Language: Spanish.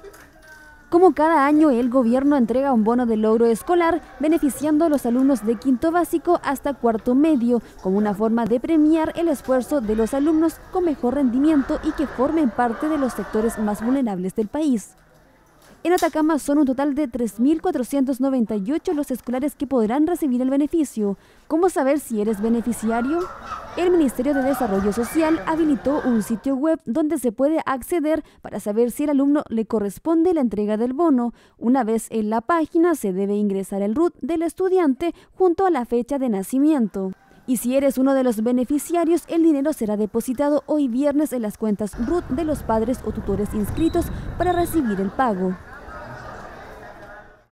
Como cada año, el gobierno entrega un bono de logro escolar beneficiando a los alumnos de quinto básico hasta cuarto medio, como una forma de premiar el esfuerzo de los alumnos con mejor rendimiento y que formen parte de los sectores más vulnerables del país. En Atacama son un total de 3.498 los escolares que podrán recibir el beneficio. ¿Cómo saber si eres beneficiario? El Ministerio de Desarrollo Social habilitó un sitio web donde se puede acceder para saber si al alumno le corresponde la entrega del bono. Una vez en la página se debe ingresar el RUT del estudiante junto a la fecha de nacimiento. Y si eres uno de los beneficiarios, el dinero será depositado hoy viernes en las cuentas RUT de los padres o tutores inscritos para recibir el pago.